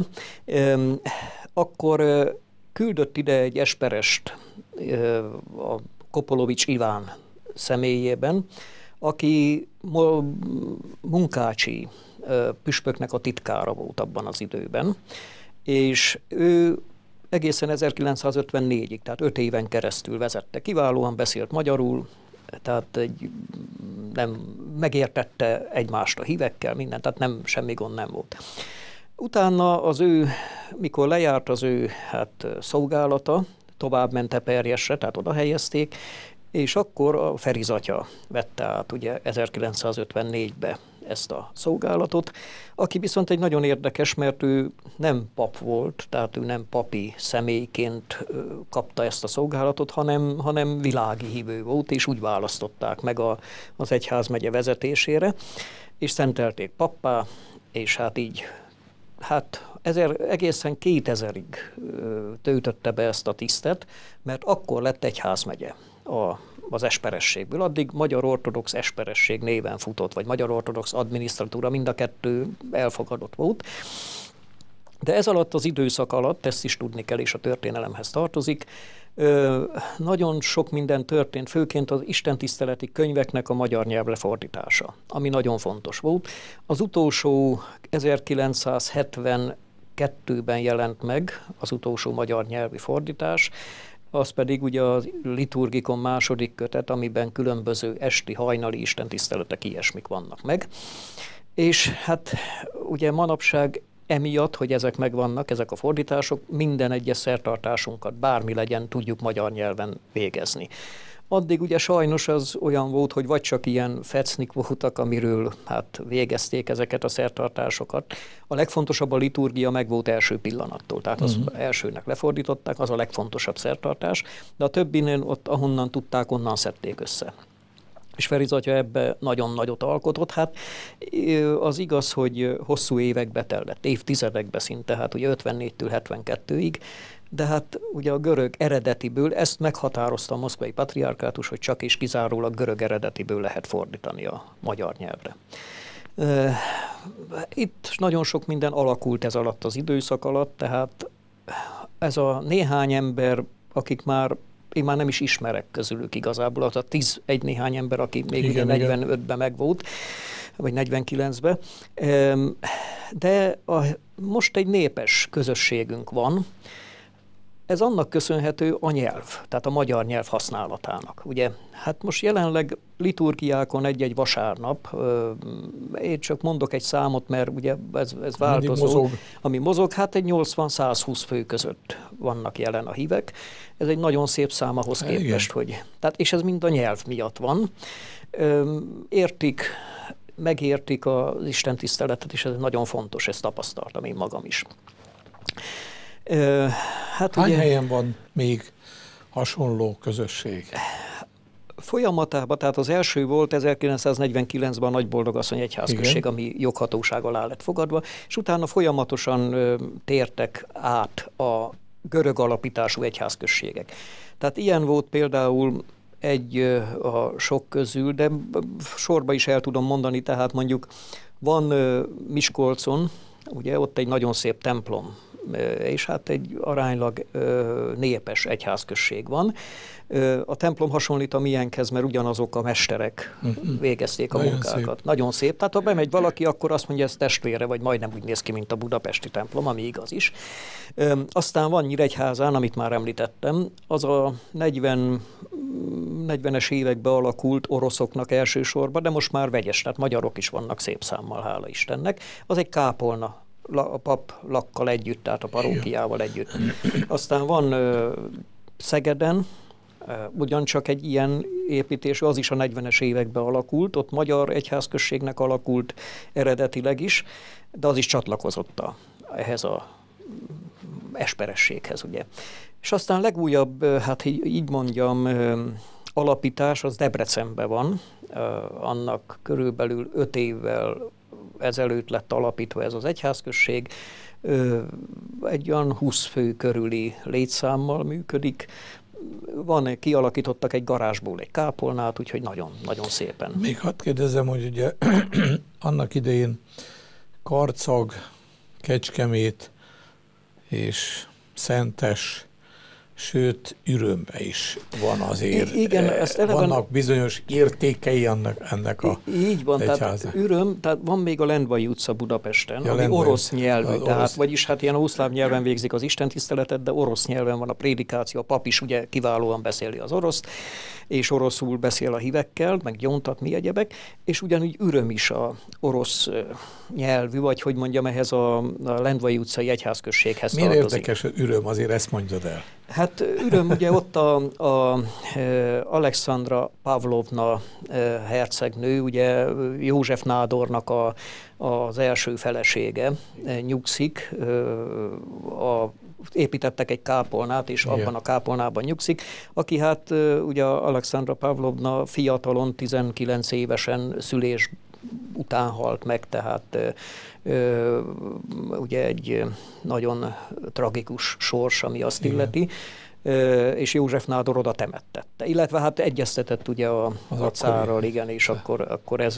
Speaker 2: akkor küldött ide egy esperest a Kopolovics Iván személyében, aki Munkácsi püspöknek a titkára volt abban az időben, és ő egészen ezerkilencszázötvennégyig, tehát öt éven keresztül vezette. Kiválóan beszélt magyarul, tehát egy, nem megértette egymást a hívekkel, mindent, tehát nem, semmi gond nem volt. Utána az ő, mikor lejárt az ő hát, szolgálata, tovább ment Eperjesre, tehát oda helyezték, és akkor a Feriz atya vette át ugye ezerkilencszázötvennégybe ezt a szolgálatot, aki viszont egy nagyon érdekes, mert ő nem pap volt, tehát ő nem papi személyként kapta ezt a szolgálatot, hanem, hanem világi hívő volt, és úgy választották meg a, az egyházmegye vezetésére, és szentelték pappá, és hát így, hát ezer, egészen kétezerig töltötte be ezt a tisztet, mert akkor lett egyházmegye a az esperességből. Addig Magyar Ortodox Esperesség néven futott, vagy Magyar Ortodox Adminisztratúra, mind a kettő elfogadott volt. De ez alatt az időszak alatt, ezt is tudni kell, és a történelemhez tartozik, ö, nagyon sok minden történt, főként az istentiszteleti könyveknek a magyar nyelvre fordítása, ami nagyon fontos volt. Az utolsó ezerkilencszázhetvenkettőben jelent meg az utolsó magyar nyelvi fordítás, az pedig ugye a liturgikon második kötet, amiben különböző esti, hajnali istentiszteletek, ilyesmik vannak meg. És hát ugye manapság emiatt, hogy ezek megvannak, ezek a fordítások, minden egyes szertartásunkat, bármi legyen, tudjuk magyar nyelven végezni. Addig ugye sajnos az olyan volt, hogy vagy csak ilyen fecnik voltak, amiről hát végezték ezeket a szertartásokat. A legfontosabb a liturgia meg volt első pillanattól, tehát az uh-huh. elsőnek lefordították, az a legfontosabb szertartás, de a többinél ott, ahonnan tudták, onnan szedték össze. És Feritz atya ebbe nagyon nagyot alkotott. Hát az igaz, hogy hosszú évekbe tellett, évtizedekbe szinte, hát ugye ötvennégytől hetvenkettőig, de hát ugye a görög eredetiből ezt meghatározta a moszkvai patriárkátus, hogy csak és kizárólag görög eredetiből lehet fordítani a magyar nyelvre. Itt nagyon sok minden alakult ez alatt az időszak alatt, tehát ez a néhány ember, akik már én már nem is ismerek közülük igazából, az a tizenegy néhány ember, aki még igen, ugye negyvenötben megvolt, vagy negyvenkilencben. De a, most egy népes közösségünk van. Ez annak köszönhető a nyelv, tehát a magyar nyelv használatának. Ugye, hát most jelenleg liturgiákon egy-egy vasárnap, én csak mondok egy számot, mert ugye ez, ez változó, mozog. ami mozog, hát egy nyolcvan-százhúsz fő között vannak jelen a hívek. Ez egy nagyon szép szám ahhoz képest, hogy... Tehát, és ez mind a nyelv miatt van. Értik, megértik az istentiszteletet, és ez nagyon fontos, ezt tapasztaltam én magam is.
Speaker 1: Hát Hány ugye, helyen van még hasonló közösség?
Speaker 2: Folyamatában, tehát az első volt ezerkilencszáznegyvenkilencben a Nagyboldogasszony egyházközség, igen, ami joghatóság alá lett fogadva, és utána folyamatosan ö, tértek át a görög alapítású egyházközségek. Tehát ilyen volt például egy ö, a sok közül, de sorba is el tudom mondani, tehát mondjuk van ö, Miskolcon, ugye ott egy nagyon szép templom, és hát egy aránylag népes egyházközség van. A templom hasonlít a milyenkhez, mert ugyanazok a mesterek végezték a nagyon munkákat. Szép. Nagyon szép. Tehát ha bemegy valaki, akkor azt mondja, ez testvére, vagy majdnem úgy néz ki, mint a budapesti templom, ami igaz is. Aztán van Nyíregyházán, amit már említettem, az a negyvenes években alakult oroszoknak elsősorban, de most már vegyes, tehát magyarok is vannak szép számmal, hála Istennek. Az egy kápolna, a pap lakkal együtt, tehát a parókiával együtt. Aztán van Szegeden, ugyancsak egy ilyen építés, az is a negyvenes években alakult, ott magyar egyházközségnek alakult eredetileg is, de az is csatlakozott a, ehhez a esperességhez, ugye. És aztán legújabb, hát így mondjam, alapítás az Debrecenben van, annak körülbelül öt évvel ezelőtt lett alapítva ez az egyházközség, egy olyan húsz fő körüli létszámmal működik. Van, kialakítottak egy garázsból egy kápolnát, úgyhogy nagyon, nagyon szépen.
Speaker 1: Még hadd kérdezem, hogy ugye annak idején Karcag, Kecskemét és Szentes, sőt, Ürömbe is van azért.
Speaker 2: Igen, ezt eleven...
Speaker 1: Vannak bizonyos értékei annak, ennek a
Speaker 2: Így van, egyháza. Tehát Üröm, tehát van még a Lendvai utca Budapesten, ja, ami Lendvai orosz nyelvű, tehát, orosz. Vagyis hát ilyen oszláv nyelven végzik az istentiszteletet, de orosz nyelven van a prédikáció, a pap is ugye kiválóan beszéli az oroszt, és oroszul beszél a hívekkel, meg gyóntat, mi egyebek, és ugyanúgy Üröm is a orosz nyelvű, vagy hogy mondjam, ehhez a, a Lendvai utcai egyházközséghez
Speaker 1: Miért
Speaker 2: tartozik.
Speaker 1: Érdekes Üröm, azért ezt mondjad el.
Speaker 2: Hát Üröm ugye ott a, a, a Alexandra Pavlovna hercegnő, ugye József nádornak a, az első felesége nyugszik, a, építettek egy kápolnát, és igen, abban a kápolnában nyugszik, aki hát ugye Alexandra Pavlovna fiatalon, tizenkilenc évesen szülés után halt meg, tehát ö, ugye egy nagyon tragikus sors, ami azt illeti. és József nádor oda temettette. Illetve hát egyeztetett ugye a, a cárral, igen, és akkor, akkor ez...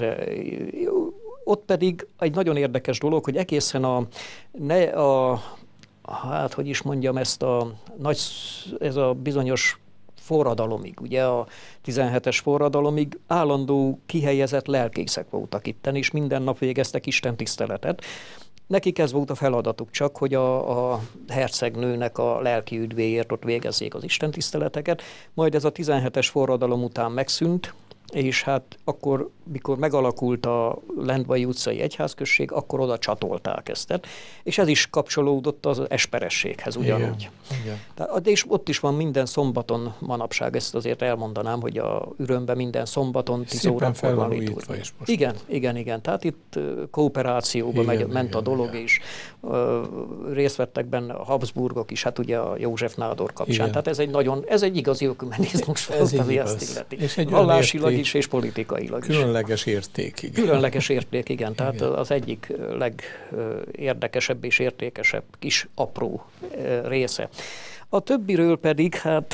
Speaker 2: Ott pedig egy nagyon érdekes dolog, hogy egészen a, ne, a hát hogy is mondjam, ezt a nagy, ez a bizonyos forradalomig, ugye a tizenhetes forradalomig állandó kihelyezett lelkészek voltak itten, és minden nap végeztek istentiszteletet. Nekik ez volt a feladatuk csak, hogy a, a hercegnőnek a lelki üdvéért ott végezzék az istentiszteleteket, majd ez a tizenhetes forradalom után megszűnt, és hát akkor, mikor megalakult a Lendvai utcai egyházközség, akkor oda csatolták ezt. És ez is kapcsolódott az esperességhez ugyanúgy. Igen, igen. Tehát, és ott is van minden szombaton manapság, ezt azért elmondanám, hogy a Ürömben minden szombaton tíz órakor van liturgia. Igen, igen, igen. Tehát itt kooperációba igen, megy, ment igen, a dolog, igen. És uh, részt vettek benne a Habsburgok is, hát ugye a József nádor kapcsán. Igen. Tehát ez egy nagyon, ez egy igazi ökumenizmus volt, ami ezt illeti. És egy vallásilag is, és politikailag is.
Speaker 1: Különleges érték, igen.
Speaker 2: Különleges érték, igen. igen. Tehát az egyik legérdekesebb és értékesebb kis apró része. A többiről pedig, hát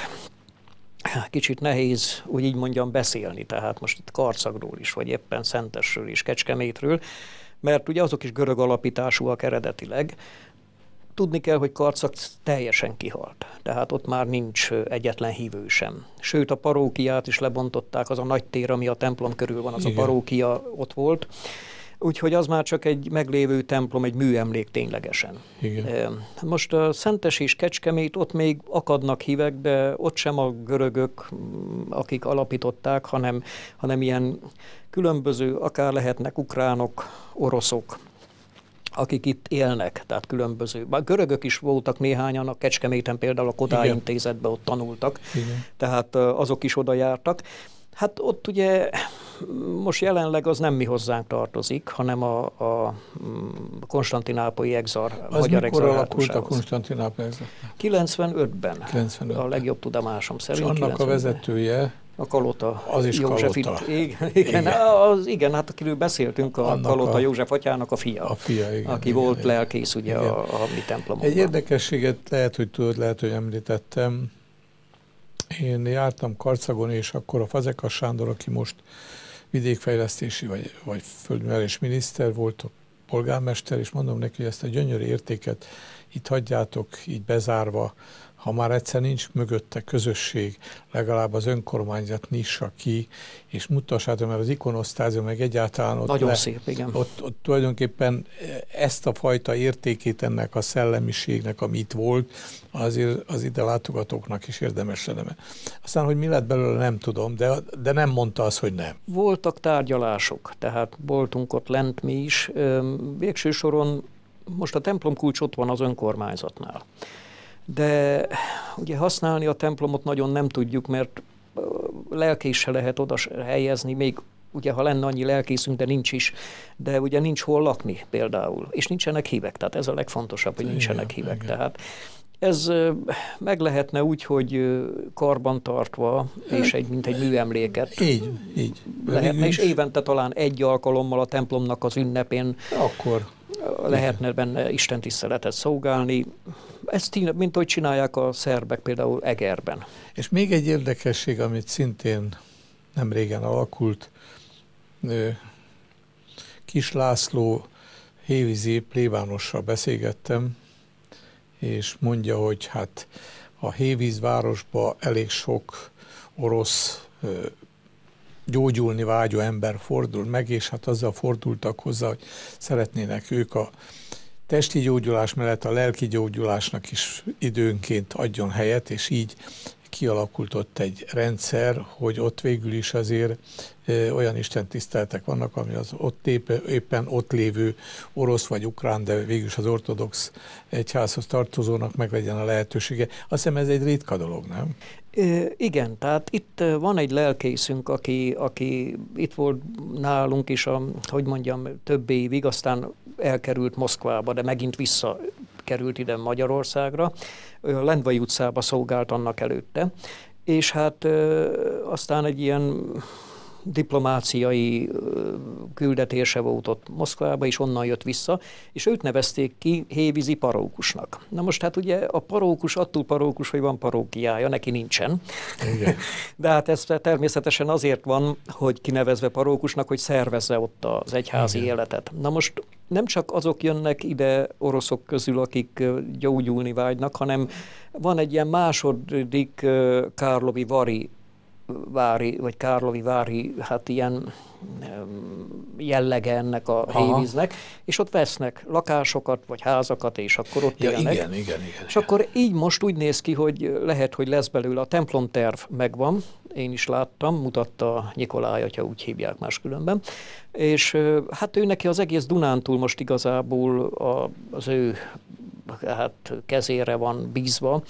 Speaker 2: kicsit nehéz, úgy így mondjam, beszélni, tehát most itt Karcagról is, vagy éppen Szentesről is, Kecskemétről, mert ugye azok is görög alapításúak eredetileg. Tudni kell, hogy Karcag teljesen kihalt, tehát ott már nincs egyetlen hívő sem. Sőt, a parókiát is lebontották, az a nagy tér, ami a templom körül van, az igen. A parókia ott volt. Úgyhogy az már csak egy meglévő templom, egy műemlék ténylegesen. Igen. Most a Szentes és Kecskemét, ott még akadnak hívek, de ott sem a görögök, akik alapították, hanem, hanem ilyen különböző, akár lehetnek ukránok, oroszok, akik itt élnek, tehát különböző. Bár görögök is voltak néhányan, a Kecskeméten például a Kodály igen. Intézetben ott tanultak, igen. Tehát azok is oda jártak. Hát ott ugye most jelenleg az nem mi hozzánk tartozik, hanem a, a konstantinápolyi exar,
Speaker 1: az magyar mikor alakult a konstantinápolyi exar?
Speaker 2: kilencvenötben.
Speaker 1: kilencvenötben.
Speaker 2: A legjobb tudomásom szerint.
Speaker 1: És annak kilencvenötben. A vezetője?
Speaker 2: A Kalota.
Speaker 1: Az is
Speaker 2: József
Speaker 1: Kalota.
Speaker 2: Itt, igen, igen, az, igen, hát akiről beszéltünk, a annak Kalota a, József atyának a fia,
Speaker 1: a fia igen,
Speaker 2: aki
Speaker 1: igen,
Speaker 2: volt
Speaker 1: igen,
Speaker 2: lelkész ugye igen. a, a mi templomokban.
Speaker 1: Egy érdekességet lehet, hogy tudod, lehet, hogy említettem. Én jártam Karcagon, és akkor a Fazekas Sándor, aki most vidékfejlesztési vagy, vagy földművelés miniszter volt, a polgármester, és mondom neki, hogy ezt a gyönyörű értéket itt hagyjátok, így bezárva, ha már egyszer nincs mögötte közösség, legalább az önkormányzat nyissa ki, és mutassátok, mert az ikonosztázium meg egyáltalán ott,
Speaker 2: nagyon
Speaker 1: le,
Speaker 2: szép, igen.
Speaker 1: Ott, ott tulajdonképpen ezt a fajta értékét ennek a szellemiségnek, ami itt volt, azért az ide látogatóknak is érdemes lenne. Aztán, hogy mi lett belőle, nem tudom, de, de nem mondta az, hogy nem.
Speaker 2: Voltak tárgyalások, tehát voltunk ott lent mi is. Végső soron most a templomkulcs ott van az önkormányzatnál. De ugye használni a templomot nagyon nem tudjuk, mert lelkész se lehet oda helyezni, még ugye ha lenne annyi lelkészünk, de nincs is, de ugye nincs hol lakni például, és nincsenek hívek, tehát ez a legfontosabb, hogy nincsenek igen, hívek. Igen. Tehát ez meg lehetne úgy, hogy karbantartva, és egy, mint egy műemléket.
Speaker 1: Így, így.
Speaker 2: Lehetne, és évente talán egy alkalommal a templomnak az ünnepén
Speaker 1: akkor
Speaker 2: lehetne benne istentiszteletet szolgálni. Ezt, mint hogy csinálják a szerbek például Egerben.
Speaker 1: És még egy érdekesség, amit szintén nem régen alakult, Kis László hévízi plébánossal beszélgettem, és mondja, hogy hát a Hévíz városba elég sok orosz gyógyulni vágyó ember fordul meg, és hát azzal fordultak hozzá, hogy szeretnének ők a testi gyógyulás mellett a lelki gyógyulásnak is időnként adjon helyet, és így kialakult ott egy rendszer, hogy ott végül is azért ö, olyan istentiszteletek vannak, ami az ott éppen, éppen ott lévő orosz vagy ukrán, de végül is az ortodox egyházhoz tartozónak meg legyen a lehetősége. Azt hiszem ez egy ritka dolog, nem?
Speaker 2: É, igen, tehát itt van egy lelkészünk, aki, aki itt volt nálunk is, a, hogy mondjam, több évig, aztán elkerült Moszkvába, de megint visszakerült ide Magyarországra. Lendvai utcába szolgált annak előtte, és hát ö, aztán egy ilyen diplomáciai küldetése volt ott Moszkvába, és onnan jött vissza, és őt nevezték ki hévízi parókusnak. Na most hát ugye a parókus attól parókus, hogy van parókiája, neki nincsen. Igen. De hát ez természetesen azért van, hogy kinevezve parókusnak, hogy szervezze ott az egyházi Igen. életet. Na most nem csak azok jönnek ide oroszok közül, akik gyógyulni vágynak, hanem van egy ilyen második Kárlovi Vari vári, vagy Kárlovi vári, hát ilyen jellege ennek a Aha. hévíznek, és ott vesznek lakásokat, vagy házakat, és akkor ott
Speaker 1: ja,
Speaker 2: élnek.
Speaker 1: Igen, igen, igen.
Speaker 2: És akkor így most úgy néz ki, hogy lehet, hogy lesz belőle, a templomterv megvan, én is láttam, mutatta Nyikolaj atya, úgy hívják máskülönben, és hát ő neki az egész Dunántúl most igazából a, az ő hát kezére van bízva,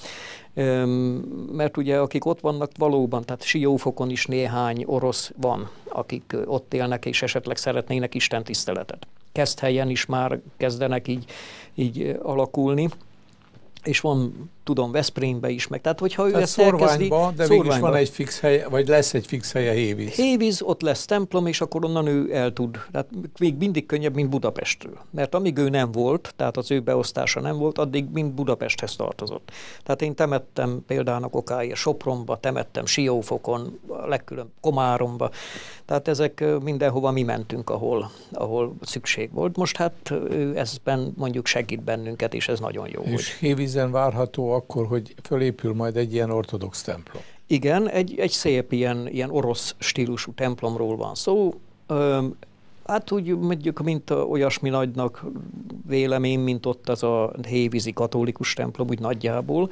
Speaker 2: mert ugye akik ott vannak valóban, tehát Siófokon is néhány orosz van, akik ott élnek és esetleg szeretnének istentiszteletet. Keszthelyen is már kezdenek így, így alakulni, és van, tudom, Veszprémbe is meg. Tehát, hogyha ő
Speaker 1: Tehát
Speaker 2: ezt elkezdi...
Speaker 1: de mégis van egy fix hely, vagy lesz egy fix helye Hévíz.
Speaker 2: Hévíz, ott lesz templom, és akkor onnan ő el tud. Tehát még mindig könnyebb, mint Budapestről. Mert amíg ő nem volt, tehát az ő beosztása nem volt, addig mind Budapesthez tartozott. Tehát én temettem példának okáért Sopronba, temettem Siófokon, a legkülönb Komáromba. Tehát ezek mindenhova mi mentünk, ahol, ahol szükség volt. Most hát ő ezben mondjuk segít bennünket, és ez nagyon jó.
Speaker 1: És Hévízen várható akkor, hogy fölépül majd egy ilyen ortodox templom.
Speaker 2: Igen, egy, egy szép ilyen, ilyen orosz stílusú templomról van szó. Öm, hát úgy mondjuk, mint olyasmi nagynak vélem én, mint ott az a hévízi katolikus templom, úgy nagyjából.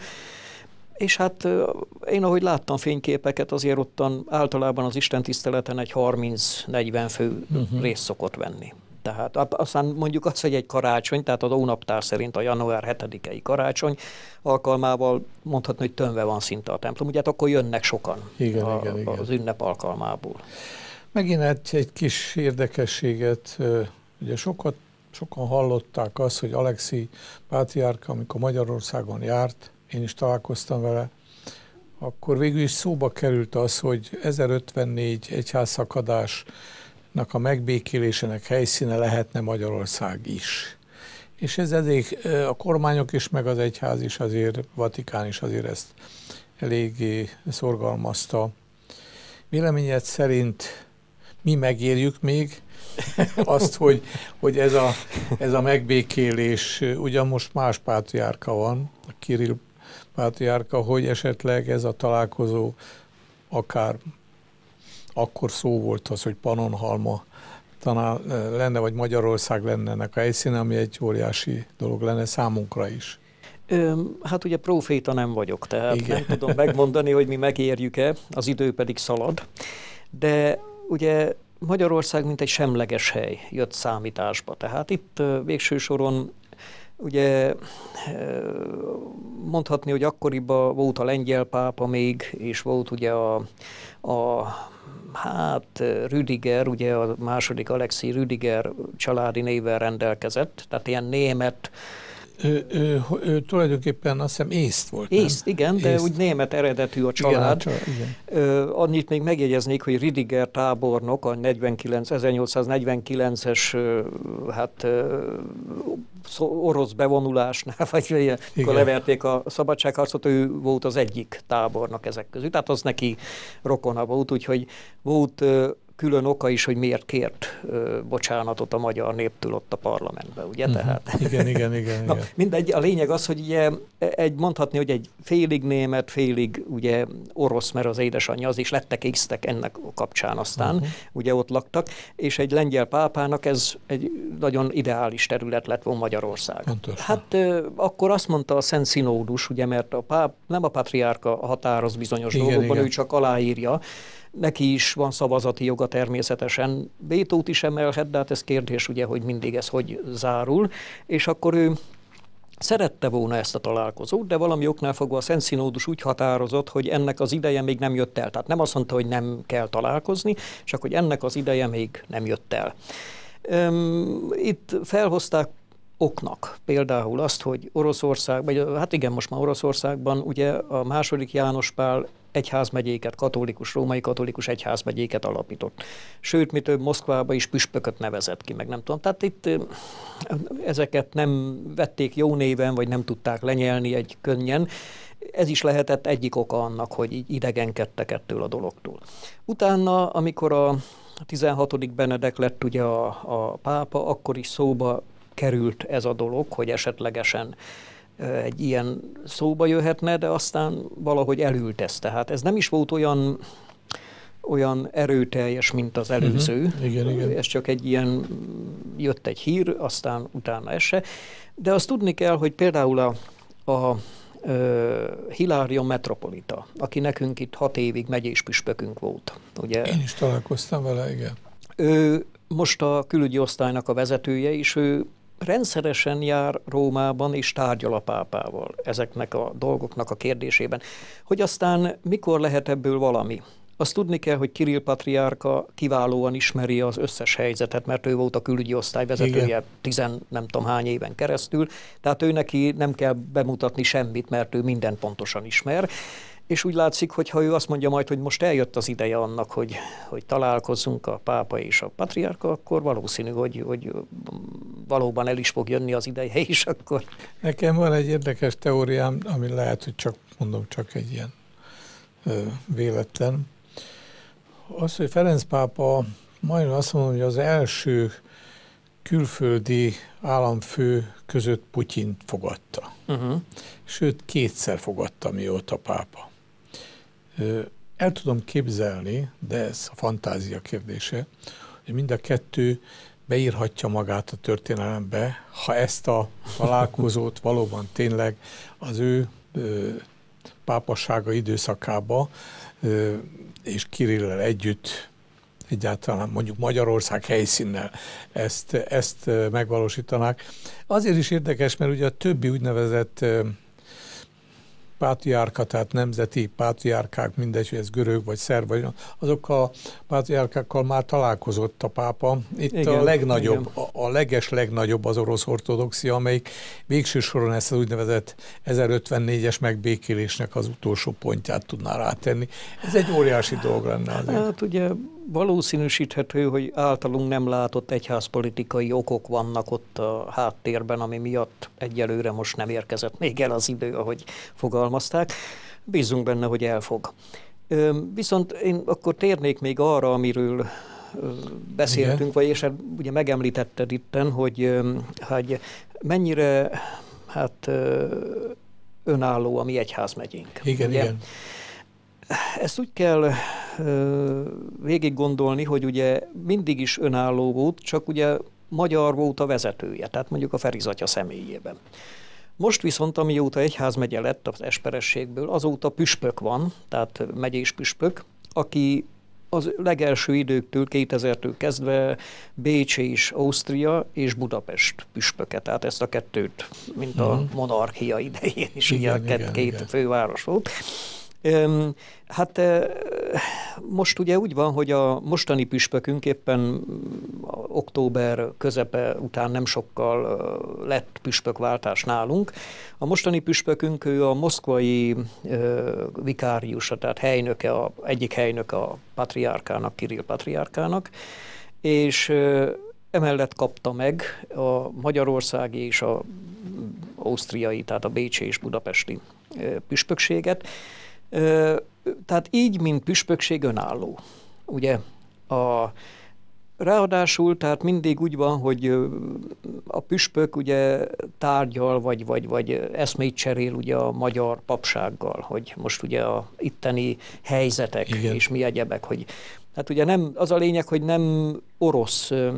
Speaker 2: És hát én, ahogy láttam fényképeket, azért ottan általában az istentiszteleten egy harminc-negyven fő uh-huh. részt szokott venni. Tehát aztán mondjuk az, hogy egy karácsony, tehát a hónaptár szerint a január hetedikei karácsony alkalmával mondhatni, hogy tömve van szinte a templom. Ugye hát akkor jönnek sokan
Speaker 1: igen,
Speaker 2: a,
Speaker 1: igen, igen.
Speaker 2: az ünnep alkalmából.
Speaker 1: Megint egy, egy kis érdekességet, ugye sokat, sokan hallották azt, hogy Alexi pátriárka, amikor Magyarországon járt, én is találkoztam vele, akkor végül is szóba került az, hogy ezerötvennégy egyházszakadásnak a megbékélésének helyszíne lehetne Magyarország is. És ez eddig a kormányok is, meg az egyház is azért, Vatikán is azért ezt eléggé szorgalmazta. Véleményed szerint mi megérjük még azt, hogy, hogy ez, a, ez a megbékélés, ugyan most más pátriárka van, a Kirill pátriárka, hogy esetleg ez a találkozó akár akkor szó volt az, hogy Pannonhalma talán lenne, vagy Magyarország lenne ennek a helyszíne, ami egy óriási dolog lenne számunkra is.
Speaker 2: Hát ugye próféta nem vagyok, tehát Igen. nem tudom megmondani, hogy mi megérjük-e, az idő pedig szalad, de ugye Magyarország mint egy semleges hely jött számításba, tehát itt végső soron ugye mondhatni, hogy akkoriban volt a lengyel pápa még, és volt ugye a, a hát Rüdiger, ugye a második Alexi Rüdiger családi névvel rendelkezett, tehát ilyen német.
Speaker 1: Ő, ő, ő tulajdonképpen azt hiszem észt volt,
Speaker 2: Észt, nem? igen, de
Speaker 1: észt.
Speaker 2: úgy német eredetű a család. Igen, a család igen. Annyit még megjegyeznék, hogy Rüdiger tábornok a ezernyolcszáznegyvenkilences hát orosz bevonulásnál, vagy akkor leverték a szabadságharcot, ő volt az egyik tábornok ezek közül. Tehát az neki rokona volt, úgyhogy volt külön oka is, hogy miért kért ö, bocsánatot a magyar néptől ott a parlamentben, ugye? Uh-huh. Tehát.
Speaker 1: Igen, igen, igen.
Speaker 2: Na,
Speaker 1: igen.
Speaker 2: mindegy, a lényeg az, hogy ugye egy, mondhatni, hogy egy félig német, félig ugye orosz, mert az édesanyja az is lettek észtek ennek kapcsán aztán, uh-huh. ugye ott laktak, és egy lengyel pápának ez egy nagyon ideális terület lett volna Magyarország.
Speaker 1: Pontosan.
Speaker 2: Hát ö, akkor azt mondta a Szent Szinódus, ugye, mert a páp, nem a patriárka határoz bizonyos igen, dolgokban, igen. ő csak aláírja. Neki is van szavazati joga természetesen, vétót is emelhet, de hát ez kérdés ugye, hogy mindig ez hogy zárul, és akkor ő szerette volna ezt a találkozót, de valami oknál fogva a Szent Szinódus úgy határozott, hogy ennek az ideje még nem jött el. Tehát nem azt mondta, hogy nem kell találkozni, csak hogy ennek az ideje még nem jött el. Itt felhozták oknak. Például azt, hogy Oroszország, vagy hát igen, most már Oroszországban ugye a második János Pál egyházmegyéket, katolikus, római katolikus egyházmegyéket alapított. Sőt, mi több, Moszkvába is püspököt nevezett ki, meg nem tudom. Tehát itt ezeket nem vették jó néven, vagy nem tudták lenyelni egy könnyen. Ez is lehetett egyik oka annak, hogy így idegenkedtek ettől a dologtól. Utána, amikor a tizenhatodik Benedek lett ugye a, a pápa, akkor is szóba került ez a dolog, hogy esetlegesen egy ilyen szóba jöhetne, de aztán valahogy elült ez. Tehát ez nem is volt olyan, olyan erőteljes, mint az előző.
Speaker 1: Uh-huh. Igen, igen.
Speaker 2: Ez csak egy ilyen, jött egy hír, aztán utána ez se. De azt tudni kell, hogy például a, a Hilarion metropolita, aki nekünk itt hat évig megyés püspökünk volt. Ugye?
Speaker 1: Én is találkoztam vele, igen.
Speaker 2: Ő most a külügyi osztálynak a vezetője, és ő rendszeresen jár Rómában és tárgyal a pápával ezeknek a dolgoknak a kérdésében. Hogy aztán mikor lehet ebből valami? Azt tudni kell, hogy Kirill patriárka kiválóan ismeri az összes helyzetet, mert ő volt a külügyi osztály vezetője Igen. tizen nem tudom hány éven keresztül, tehát ő neki nem kell bemutatni semmit, mert ő mindent pontosan ismer. És úgy látszik, hogy ha ő azt mondja majd, hogy most eljött az ideje annak, hogy, hogy találkozzunk a pápa és a patriárka, akkor valószínű, hogy, hogy valóban el is fog jönni az ideje is akkor.
Speaker 1: Nekem van egy érdekes teóriám, ami lehet, hogy csak mondom, csak egy ilyen ö, véletlen. Az, hogy Ferenc pápa majdnem azt mondom, hogy az első külföldi államfő között Putyint fogadta. Uh-huh. Sőt, kétszer fogadta, mióta pápa. El tudom képzelni, de ez a fantázia kérdése, hogy mind a kettő beírhatja magát a történelembe, ha ezt a találkozót valóban tényleg az ő ö, pápassága időszakába ö, és Kirillel együtt egyáltalán mondjuk Magyarország helyszínnel ezt, ezt megvalósítanák. Azért is érdekes, mert ugye a többi úgynevezett pátriárka, tehát nemzeti pátriárkák, mindegy, hogy ez görög vagy szerb, vagy azok a pátriárkákkal már találkozott a pápa. Itt igen, a legnagyobb, a, a leges legnagyobb az orosz ortodoxia, amelyik végső soron ezt az úgynevezett ezerötvennégyes megbékélésnek az utolsó pontját tudná rátenni. Ez egy óriási dolog lenne azért.
Speaker 2: Hát ugye valószínűsíthető, hogy általunk nem látott egyházpolitikai okok vannak ott a háttérben, ami miatt egyelőre most nem érkezett még el az idő, ahogy fogalmazták. Bízunk benne, hogy elfog. Viszont én akkor térnék még arra, amiről beszéltünk, igen. vagy és ugye megemlítetted itten, hogy, hogy mennyire hát önálló a mi egyházmegyénk.
Speaker 1: Igen,
Speaker 2: ugye?
Speaker 1: igen.
Speaker 2: Ezt úgy kell ö, végig gondolni, hogy ugye mindig is önálló volt, csak ugye magyar volt a vezetője, tehát mondjuk a Ferizatya személyében. Most viszont, amióta egyházmegye lett az esperességből, azóta püspök van, tehát megyés püspök, aki az legelső időktől, kétezertől kezdve Bécs és Ausztria és Budapest püspöke, tehát ezt a kettőt, mint a monarchia idején is, igen, ugye a két, igen, két igen. főváros volt. Hát most ugye úgy van, hogy a mostani püspökünk éppen október közepe után nem sokkal lett püspökváltás nálunk. A mostani püspökünk ő a moszkvai vikáriusa, tehát helynöke, a, egyik helynöke a patriárkának, Kirill patriárkának, és emellett kapta meg a magyarországi és a ausztriai, tehát a bécsi és budapesti püspökséget. Tehát így, mint püspökség önálló. Ugye a, ráadásul, tehát mindig úgy van, hogy a püspök ugye tárgyal, vagy, vagy, vagy eszmét cserél ugye a magyar papsággal, hogy most ugye a itteni helyzetek igen. és mi egyebek, hogy hát ugye nem, az a lényeg, hogy nem orosz ö,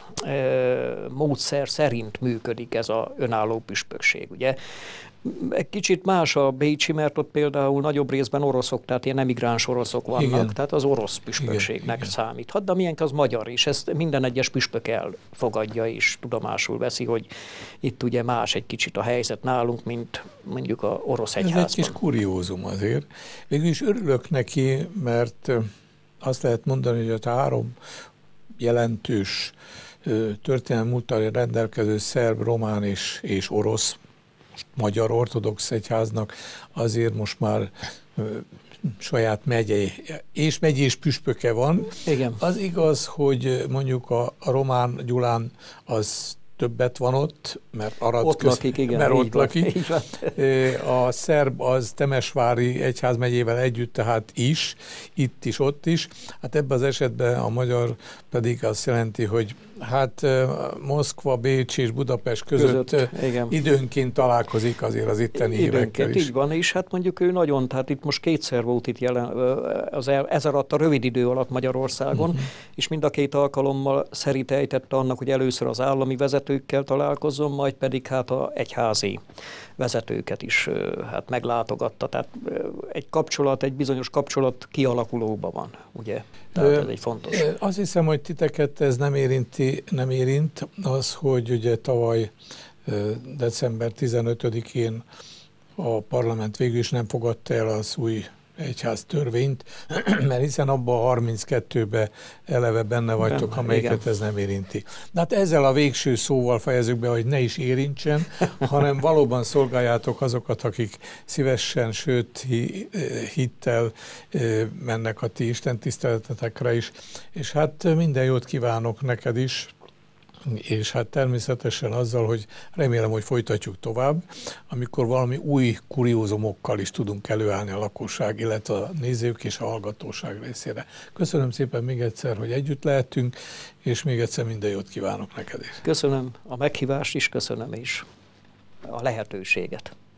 Speaker 2: ö, módszer szerint működik ez az önálló püspökség, ugye. Egy kicsit más a bécsi, mert ott például nagyobb részben oroszok, tehát ilyen emigráns oroszok vannak, igen. tehát az orosz püspökségnek igen, számíthat, de milyenk az magyar, és ezt minden egyes püspök elfogadja és tudomásul veszi, hogy itt ugye más egy kicsit a helyzet nálunk, mint mondjuk a orosz egyházban.
Speaker 1: Ez egy kis kuriózum azért. Végülis örülök neki, mert azt lehet mondani, hogy a három jelentős történelmi múlttal rendelkező szerb, román és, és orosz, magyar ortodox egyháznak azért most már saját megyei és megyés püspöke van.
Speaker 2: Igen. Az
Speaker 1: igaz, hogy mondjuk a, a román Gyulán az többet van ott, mert Arad
Speaker 2: ott
Speaker 1: köz,
Speaker 2: lakik, igen,
Speaker 1: mert ott
Speaker 2: van,
Speaker 1: lakik. A szerb az Temesvári egyházmegyével együtt, tehát is, itt is, ott is. Hát ebben az esetben a magyar pedig azt jelenti, hogy hát Moszkva, Bécs és Budapest között, között időnként találkozik azért az itteni hívekkel is.
Speaker 2: Így van, és hát mondjuk ő nagyon, tehát itt most kétszer volt itt jelen, az ez alatt a rövid idő alatt Magyarországon, uh-huh. és mind a két alkalommal szerint ejtette annak, hogy először az állami vezetőkkel találkozzon, majd pedig hát a egyházi vezetőket is hát meglátogatta. Tehát egy kapcsolat, egy bizonyos kapcsolat kialakulóban van, ugye? Tehát ez egy fontos.
Speaker 1: Azt hiszem, hogy titeket ez nem érinti, nem érint az, hogy ugye tavaly december tizenötödikén a parlament végül is nem fogadta el az új egyház törvényt, mert hiszen abban a harminckettőben eleve benne vagytok, nem, amelyiket igen. ez nem érinti. De hát ezzel a végső szóval fejezzük be, hogy ne is érintsen, hanem valóban szolgáljátok azokat, akik szívesen, sőt hittel mennek a ti istentiszteletetekre is. És hát minden jót kívánok neked is, és hát természetesen azzal, hogy remélem, hogy folytatjuk tovább, amikor valami új kuriózumokkal is tudunk előállni a lakosság, illetve a nézők és a hallgatóság részére. Köszönöm szépen még egyszer, hogy együtt lehetünk, és még egyszer minden jót kívánok neked is.
Speaker 2: Köszönöm a meghívást is, köszönöm is a lehetőséget.